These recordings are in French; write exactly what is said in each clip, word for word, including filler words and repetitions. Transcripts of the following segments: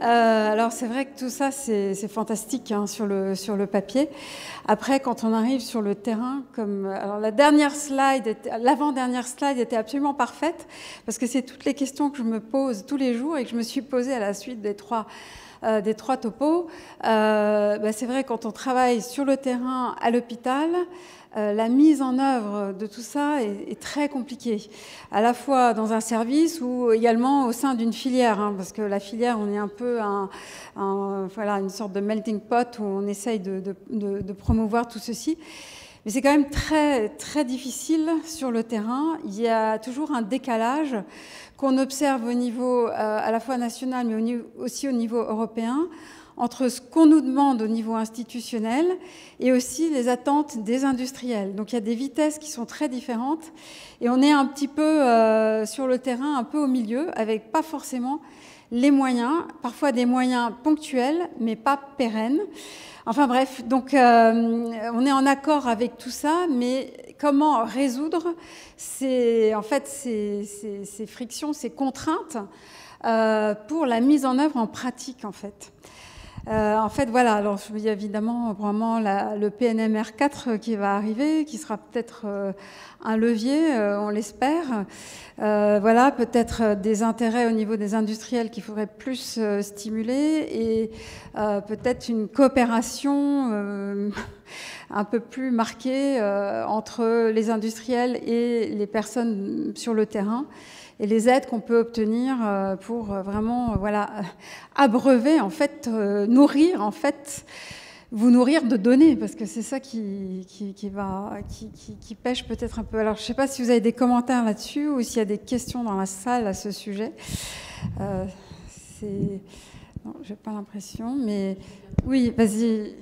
Euh, alors c'est vrai que tout ça c'est fantastique hein, sur, le, sur le papier. Après quand on arrive sur le terrain, comme alors la dernière slide, l'avant-dernière slide était absolument parfaite parce que c'est toutes les questions que je me pose tous les jours et que je me suis posée à la suite des trois Euh, des trois topos. Euh, bah c'est vrai, quand on travaille sur le terrain à l'hôpital, euh, la mise en œuvre de tout ça est, est très compliquée, à la fois dans un service ou également au sein d'une filière, hein, parce que la filière, on est un peu un, un, voilà, une sorte de melting pot où on essaye de, de, de, de promouvoir tout ceci. Mais c'est quand même très, très difficile sur le terrain. Il y a toujours un décalage qu'on observe au niveau euh, à la fois national, mais au niveau, aussi au niveau européen, entre ce qu'on nous demande au niveau institutionnel et aussi les attentes des industriels. Donc il y a des vitesses qui sont très différentes et on est un petit peu euh, sur le terrain, un peu au milieu, avec pas forcément les moyens, parfois des moyens ponctuels, mais pas pérennes. Enfin bref, donc euh, on est en accord avec tout ça, mais comment résoudre ces, en fait, ces, ces, ces frictions, ces contraintes euh, pour la mise en œuvre en pratique, en fait. Euh, en fait, voilà, alors il y a évidemment vraiment la, le P N M R quatre qui va arriver, qui sera peut-être euh, un levier, euh, on l'espère. Euh, voilà, peut-être des intérêts au niveau des industriels qu'il faudrait plus euh, stimuler et euh, peut-être une coopération euh, un peu plus marquée euh, entre les industriels et les personnes sur le terrain. Et les aides qu'on peut obtenir pour vraiment voilà, abreuver, en fait, euh, nourrir, en fait, vous nourrir de données, parce que c'est ça qui, qui, qui, va, qui, qui, qui pêche peut-être un peu. Alors, je ne sais pas si vous avez des commentaires là-dessus ou s'il y a des questions dans la salle à ce sujet. Euh, c'est... Non, je n'ai pas l'impression, mais oui, vas-y.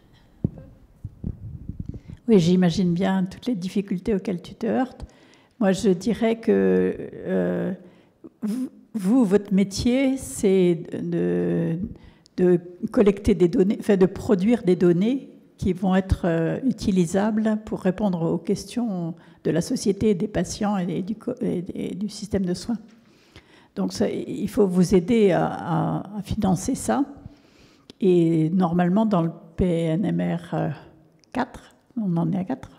Oui, j'imagine bien toutes les difficultés auxquelles tu te heurtes. Moi, je dirais que euh, vous, votre métier, c'est de, de collecter des données, enfin de produire des données qui vont être euh, utilisables pour répondre aux questions de la société, des patients et du, et, et du système de soins. Donc, ça, il faut vous aider à, à, à financer ça. Et normalement, dans le P N M R quatre, on en est à quatre,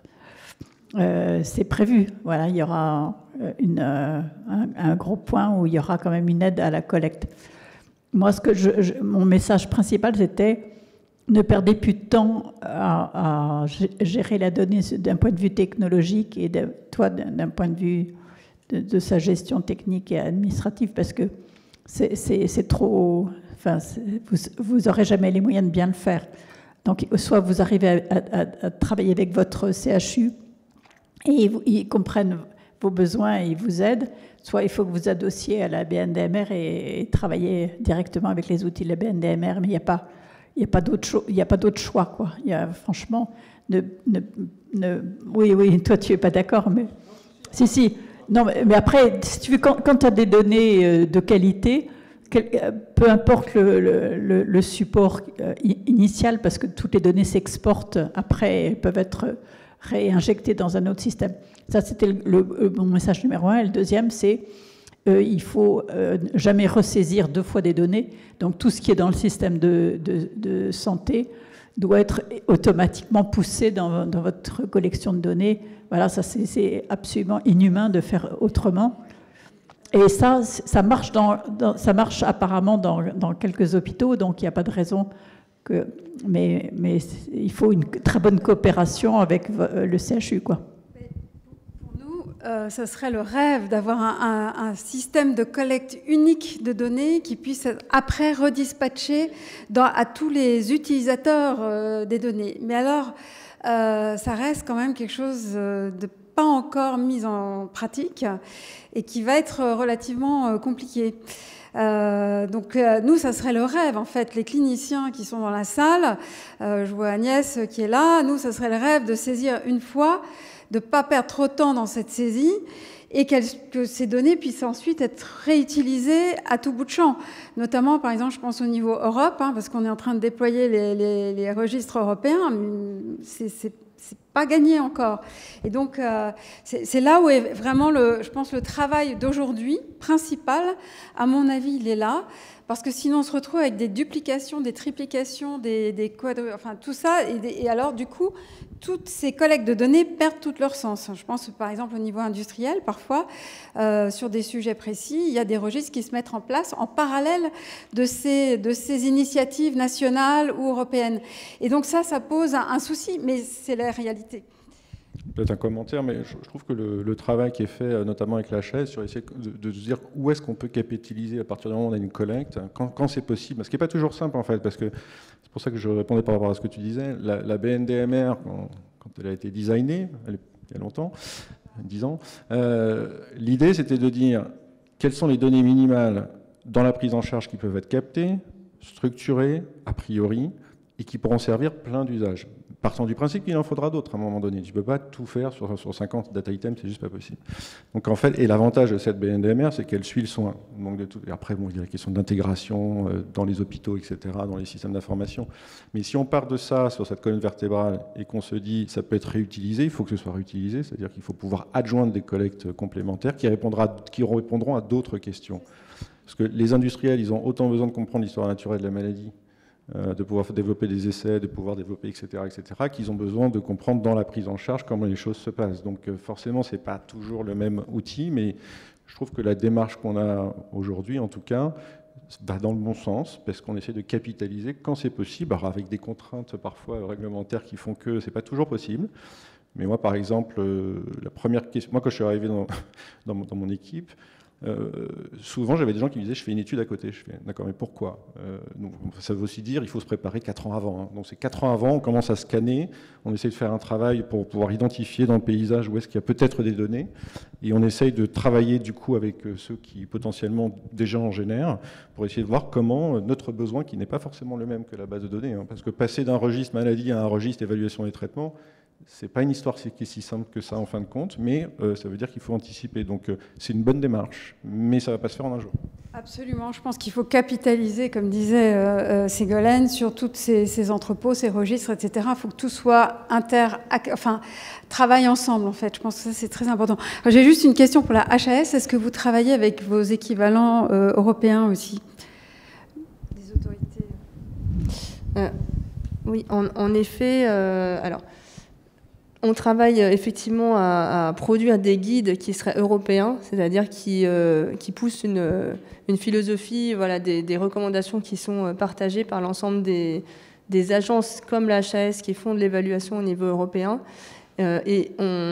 Euh, c'est prévu. Voilà, il y aura une, euh, un, un gros point où il y aura quand même une aide à la collecte. Moi, ce que je, je, mon message principal, c'était ne perdez plus de temps à, à gérer la donnée d'un point de vue technologique et de, toi d'un point de vue de, de sa gestion technique et administrative, parce que c'est trop. Enfin, vous n'aurez jamais les moyens de bien le faire. Donc, soit vous arrivez à, à, à travailler avec votre C H U et ils, ils comprennent vos besoins et ils vous aident, soit il faut que vous adossiez à la B N D M R et, et travailler directement avec les outils de la B N D M R, mais il n'y a pas, il n'y a pas d'autre il n'y a pas d'autre choix, quoi. Il y a, franchement, ne, ne, ne, oui, oui, toi tu n'es pas d'accord, mais si, si. Non, mais, mais après, si tu veux, quand, quand tu as des données de qualité, peu importe le, le, le support initial, parce que toutes les données s'exportent après, elles peuvent être réinjectées dans un autre système. Ça, c'était le, le, mon message numéro un. Et le deuxième, c'est euh, il faut euh, jamais ressaisir deux fois des données. Donc, tout ce qui est dans le système de, de, de santé doit être automatiquement poussé dans, dans votre collection de données. Voilà, ça, c'est absolument inhumain de faire autrement. Et ça, ça marche, dans, dans, ça marche apparemment dans, dans quelques hôpitaux, donc il n'y a pas de raison que... Mais, mais il faut une très bonne coopération avec le C H U, quoi. Pour nous, euh, ce serait le rêve d'avoir un, un, un système de collecte unique de données qui puisse être après redispatché dans, à tous les utilisateurs euh, des données. Mais alors, euh, ça reste quand même quelque chose de pas encore mis en pratique et qui va être relativement compliqué. Euh, donc euh, nous, ça serait le rêve, en fait. Les cliniciens qui sont dans la salle, euh, je vois Agnès qui est là, nous, ça serait le rêve de saisir une fois, de ne pas perdre trop de temps dans cette saisie et que ces données puissent ensuite être réutilisées à tout bout de champ. Notamment, par exemple, je pense au niveau Europe, hein, parce qu'on est en train de déployer les, les, les registres européens. C'est c'est pas gagné encore. Et donc, euh, c'est là où est vraiment, le, je pense, le travail d'aujourd'hui, principal, à mon avis, il est là. Parce que sinon, on se retrouve avec des duplications, des triplications, des, des quadru... enfin, tout ça. Et, des, et alors, du coup, toutes ces collectes de données perdent tout leur sens. Je pense, par exemple, au niveau industriel, parfois, euh, sur des sujets précis, il y a des registres qui se mettent en place en parallèle de ces, de ces initiatives nationales ou européennes. Et donc ça, ça pose un, un souci, mais c'est la réalité. Peut-être un commentaire, mais je, je trouve que le, le travail qui est fait, notamment avec l'H A S, sur essayer de, de se dire où est-ce qu'on peut capitaliser à partir du moment où on a une collecte, quand, quand c'est possible, ce qui n'est pas toujours simple en fait, parce que c'est pour ça que je répondais par rapport à ce que tu disais, la, la B N D M R, quand, quand elle a été designée, elle, il y a longtemps, dix ans, euh, l'idée c'était de dire quelles sont les données minimales dans la prise en charge qui peuvent être captées, structurées, a priori, et qui pourront servir plein d'usages. Partant du principe qu'il en faudra d'autres à un moment donné. Tu ne peux pas tout faire sur, sur cinquante data items, c'est juste pas possible. Donc en fait, et l'avantage de cette B N D M R, c'est qu'elle suit le soin. Donc de tout, et après, bon, il y a la question d'intégration euh, dans les hôpitaux, et cetera, dans les systèmes d'information. Mais si on part de ça sur cette colonne vertébrale et qu'on se dit ça peut être réutilisé, il faut que ce soit réutilisé, c'est-à-dire qu'il faut pouvoir adjoindre des collectes complémentaires qui, répondra, qui répondront à d'autres questions. Parce que les industriels, ils ont autant besoin de comprendre l'histoire naturelle de la maladie, de pouvoir développer des essais, de pouvoir développer, et cetera, et cetera, qu'ils ont besoin de comprendre dans la prise en charge comment les choses se passent. Donc forcément, ce n'est pas toujours le même outil, mais je trouve que la démarche qu'on a aujourd'hui, en tout cas, va dans le bon sens, parce qu'on essaie de capitaliser quand c'est possible, alors avec des contraintes parfois réglementaires qui font que ce n'est pas toujours possible. Mais moi, par exemple, la première question, moi quand je suis arrivé dans, dans, mon, dans mon équipe, Euh, souvent j'avais des gens qui me disaient je fais une étude à côté. Je fais d'accord, mais pourquoi? euh, donc, ça veut aussi dire il faut se préparer quatre ans avant, hein. Donc c'est quatre ans avant, on commence à scanner, on essaie de faire un travail pour pouvoir identifier dans le paysage où est-ce qu'il y a peut-être des données, et on essaye de travailler du coup avec ceux qui potentiellement déjà en génèrent pour essayer de voir comment notre besoin, qui n'est pas forcément le même que la base de données, hein, parce que passer d'un registre maladie à un registre évaluation et traitement, c'est pas une histoire qui est si simple que ça en fin de compte, mais euh, ça veut dire qu'il faut anticiper. Donc euh, c'est une bonne démarche, mais ça ne va pas se faire en un jour. Absolument, je pense qu'il faut capitaliser, comme disait euh, Ségolène, sur tous ces, ces entrepôts, ces registres, et cetera. Il faut que tout soit inter... enfin, travaille ensemble, en fait. Je pense que ça, c'est très important. J'ai juste une question pour la H A S. Est-ce que vous travaillez avec vos équivalents euh, européens aussi? Des autorités euh, Oui, en, en effet, euh, alors... On travaille effectivement à, à produire des guides qui seraient européens, c'est-à-dire qui, euh, qui poussent une, une philosophie, voilà, des, des recommandations qui sont partagées par l'ensemble des, des agences comme la H A S qui font de l'évaluation au niveau européen. Euh, et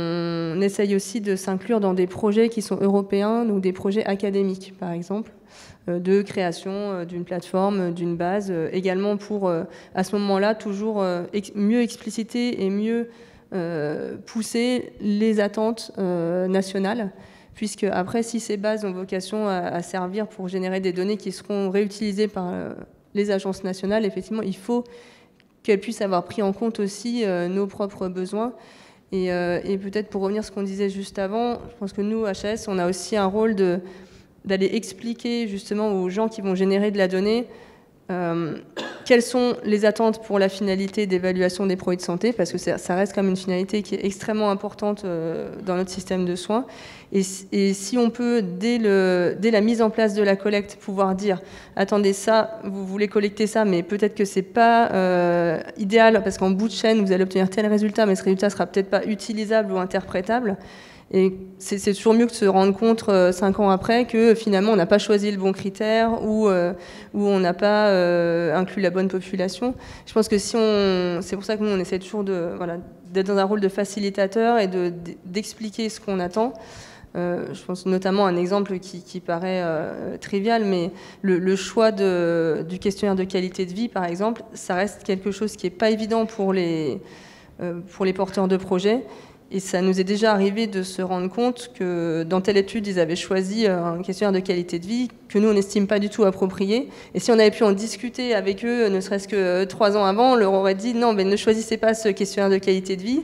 on essaye aussi de s'inclure dans des projets qui sont européens, donc des projets académiques par exemple, euh, de création euh, d'une plateforme, d'une base, euh, également pour euh, à ce moment-là toujours euh, ex mieux expliciter et mieux Euh, pousser les attentes euh, nationales, puisque après, si ces bases ont vocation à, à servir pour générer des données qui seront réutilisées par euh, les agences nationales, effectivement, il faut qu'elles puissent avoir pris en compte aussi euh, nos propres besoins. Et, euh, et peut-être pour revenir à ce qu'on disait juste avant, je pense que nous, H A S, on a aussi un rôle de, d'aller expliquer justement aux gens qui vont générer de la donnée Euh, quelles sont les attentes pour la finalité d'évaluation des produits de santé, parce que ça reste comme une finalité qui est extrêmement importante euh, dans notre système de soins. Et, et si on peut, dès, le, dès la mise en place de la collecte, pouvoir dire « Attendez, ça, vous voulez collecter ça, mais peut-être que c'est pas euh, idéal, parce qu'en bout de chaîne, vous allez obtenir tel résultat, mais ce résultat sera peut-être pas utilisable ou interprétable. » Et c'est toujours mieux que de se rendre compte euh, cinq ans après que finalement on n'a pas choisi le bon critère ou, euh, ou on n'a pas euh, inclus la bonne population. Je pense que si on, c'est pour ça que nous on essaie toujours de, voilà, d'être dans un rôle de facilitateur et de, d'expliquer ce qu'on attend. Euh, je pense notamment à un exemple qui, qui paraît euh, trivial, mais le, le choix de, du questionnaire de qualité de vie, par exemple, ça reste quelque chose qui n'est pas évident pour les, euh, pour les porteurs de projets. Et ça nous est déjà arrivé de se rendre compte que dans telle étude, ils avaient choisi un questionnaire de qualité de vie que nous, on n'estime pas du tout approprié. Et si on avait pu en discuter avec eux, ne serait-ce que trois ans avant, on leur aurait dit non, mais ne choisissez pas ce questionnaire de qualité de vie.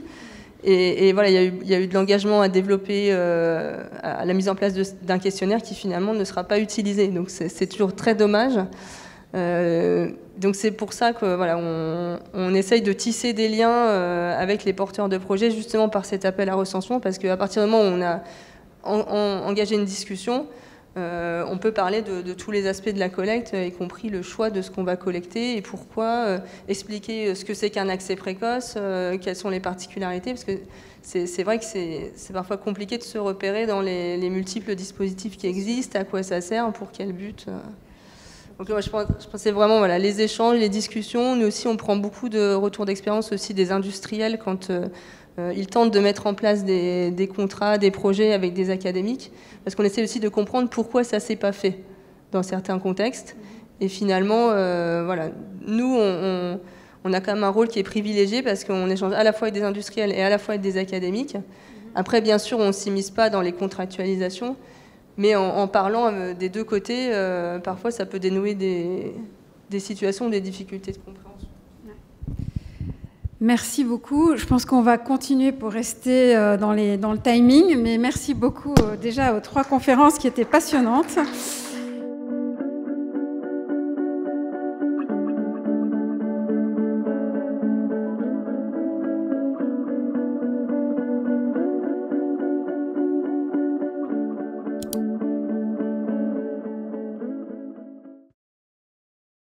Et, et voilà, il y a eu, il y a eu de l'engagement à développer euh, à la mise en place de, d'un questionnaire qui finalement ne sera pas utilisé. Donc c'est toujours très dommage. Euh, donc c'est pour ça que voilà, on, on essaye de tisser des liens euh, avec les porteurs de projets, justement par cet appel à recensement, parce qu'à partir du moment où on a en, en, engagé une discussion, euh, on peut parler de, de tous les aspects de la collecte, y compris le choix de ce qu'on va collecter et pourquoi, euh, expliquer ce que c'est qu'un accès précoce, euh, quelles sont les particularités, parce que c'est vrai que c'est parfois compliqué de se repérer dans les, les multiples dispositifs qui existent, à quoi ça sert, pour quel but. Euh. Donc moi, je pense, je pensais vraiment voilà, les échanges, les discussions. Nous aussi, on prend beaucoup de retours d'expérience aussi des industriels quand euh, ils tentent de mettre en place des, des contrats, des projets avec des académiques, parce qu'on essaie aussi de comprendre pourquoi ça ne s'est pas fait dans certains contextes. Et finalement, euh, voilà, nous, on, on, on a quand même un rôle qui est privilégié parce qu'on échange à la fois avec des industriels et à la fois avec des académiques. Après, bien sûr, on ne s'immisce pas dans les contractualisations. Mais en, en parlant des deux côtés, euh, parfois ça peut dénouer des, des situations, des difficultés de compréhension. Merci beaucoup. Je pense qu'on va continuer pour rester dans, les, dans le timing, mais merci beaucoup déjà aux trois conférences qui étaient passionnantes.